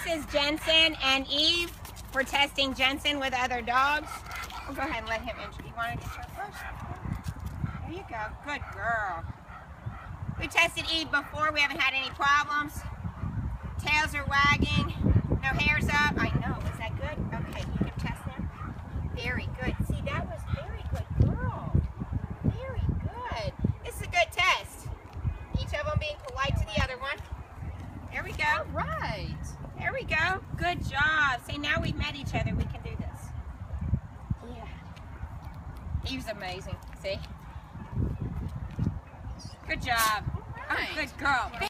is Jenson and Eve. We're testing Jenson with other dogs. We'll go ahead and let him enter. You want to get her first? There you go. Good girl. We tested Eve before. We haven't had any problems. Tails are wagging. No hairs up. I know. Is that good? Okay, you can test them. Very good. See, that was very good girl. Very good. This is a good test. Each of them being polite to the other one. There we go. All right. There we go. Good job. See, now we've met each other. We can do this. Yeah. Eve's amazing. See? Good job. All right. Oh, good girl.